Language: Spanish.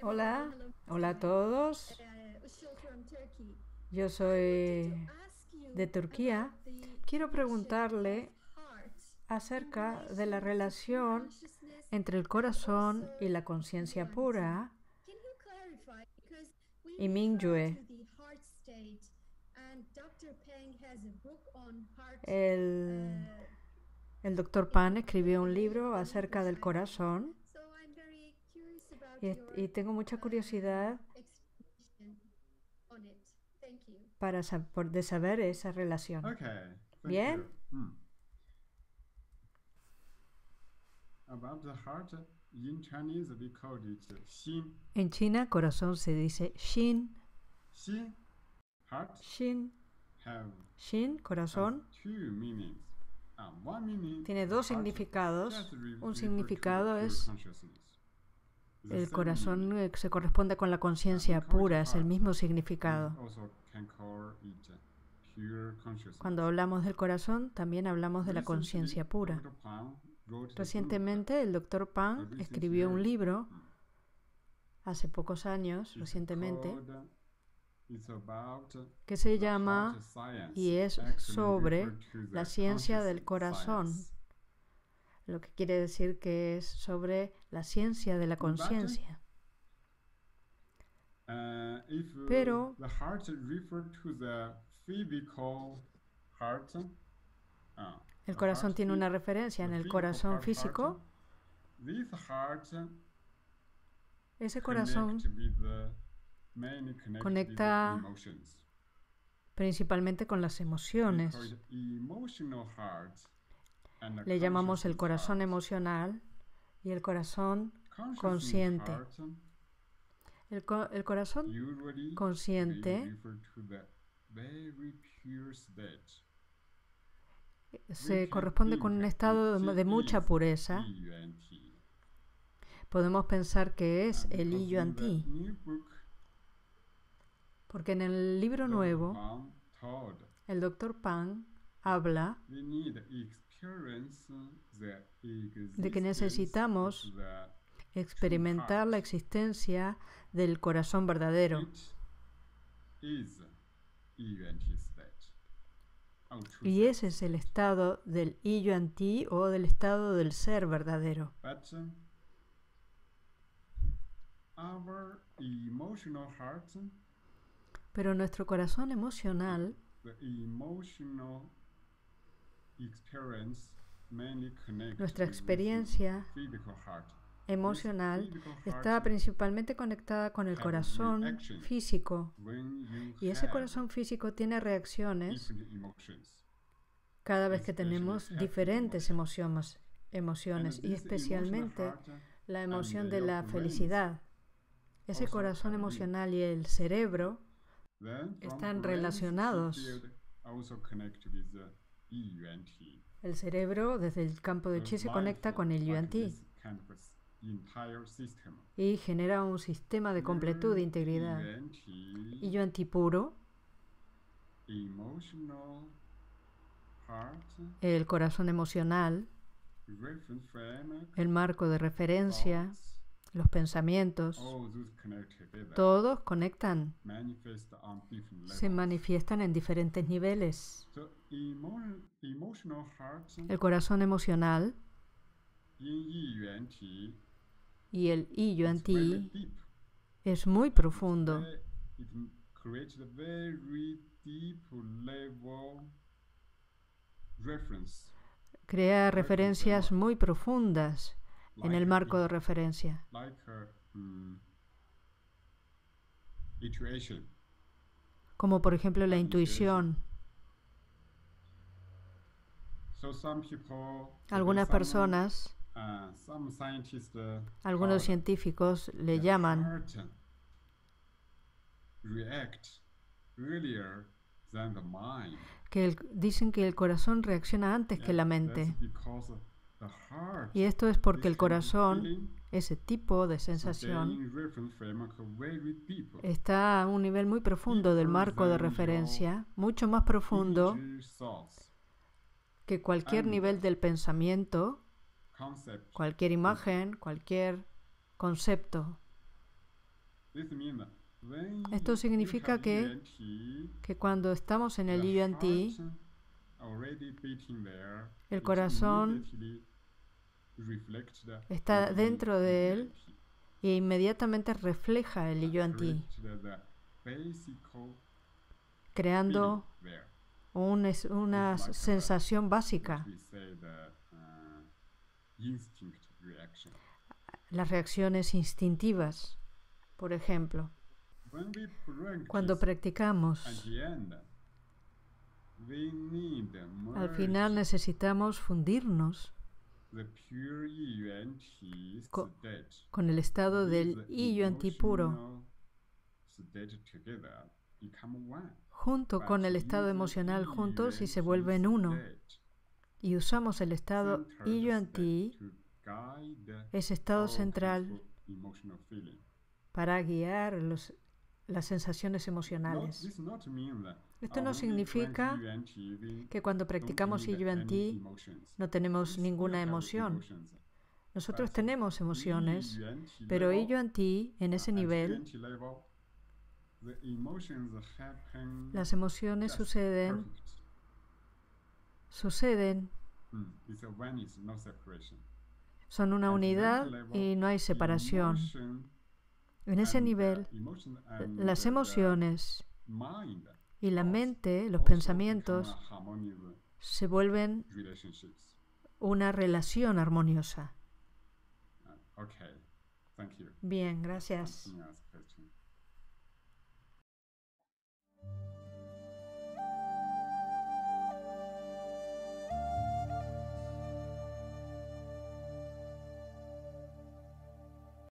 Hola, hola a todos. Yo soy de Turquía. Quiero preguntarle acerca de la relación entre el corazón y la conciencia pura y Mingyue. El, el doctor Pan escribió un libro acerca del corazón y tengo mucha curiosidad de saber esa relación. Okay, thank Bien, you. About the heart, in Chinese we call it 心. en China corazón se dice Xin, 心, heart, Xin, have Xin, has corazón. two meanings. One meaning, Tiene the dos heart significados. just Un refer to the significado pure es consciousness. The el same corazón meaning. se corresponde con la We conciencia call it pura, es el heart. mismo We significado. also can call it pure consciousness. Cuando hablamos del corazón, también hablamos de la Recently, conciencia pura. Dr. Pan wrote this book. Recientemente, el doctor A Pan recent escribió un years. libro, hace pocos años, It's recientemente, called, it's about que se the llama heart science. y es Actually sobre refer to the la ciencia del conscious corazón, science. lo que quiere decir que es sobre la ciencia de la conciencia. If Pero the heart refer to the physical heart, el the corazón heart tiene phy- una referencia en the el physical corazón heart, físico. this heart Ese corazón connect with the many connect with conecta the emotions. principalmente con las We call emociones. it emotional heart and the Le llamamos el consciousness corazón heart. emocional y el corazón Consciousness consciente. heart El corazón usually consciente we refer to the very pure state. se corresponde con un estado de mucha pureza. Podemos pensar que es el I Yuan Ti, porque en el libro nuevo el doctor Pan habla de que necesitamos experimentar la existencia del corazón verdadero. Y ese es el estado del I Yuan Ti o del estado del ser verdadero. Pero nuestro corazón emocional, nuestra experiencia emocional está principalmente conectada con el corazón físico. Y ese corazón físico tiene reacciones cada vez que tenemos diferentes emociones y especialmente la emoción de la felicidad. Ese corazón emocional y el cerebro están relacionados. El cerebro desde el campo de Chi se conecta con el Yuan Ti y genera un sistema de completud, de integridad. Y Yuan Ti puro, el corazón emocional, el marco de referencia, los pensamientos, todos conectan, se manifiestan en diferentes niveles. El corazón emocional y el I Yuan Ti es muy profundo. Crea referencias muy profundas en el marco de referencia. Como por ejemplo la intuición. Algunas personas, algunos científicos le llaman dicen que el corazón reacciona antes que la mente. Y esto es porque el corazón, ese tipo de sensación, está a un nivel muy profundo del marco de referencia, mucho más profundo que cualquier nivel del pensamiento, cualquier imagen, cualquier concepto. Esto significa que cuando estamos en el Yuan-Ti, el corazón está dentro de él e inmediatamente refleja el Yuan-Ti, creando una sensación básica. Las reacciones instintivas, por ejemplo. Cuando practicamos, al final necesitamos fundirnos con el estado del Yuan-Ti puro, junto con el estado emocional juntos, y se vuelven uno. Y usamos el estado Yuan-Ti, ese estado central, para guiar las sensaciones emocionales. Esto no significa que cuando practicamos Yuan-Ti no tenemos ninguna emoción. Nosotros tenemos emociones, pero Yuan-Ti, en ese nivel, las emociones suceden son una unidad y no hay separación. En ese nivel, las emociones y la mente, los pensamientos, se vuelven una relación armoniosa. Bien, gracias.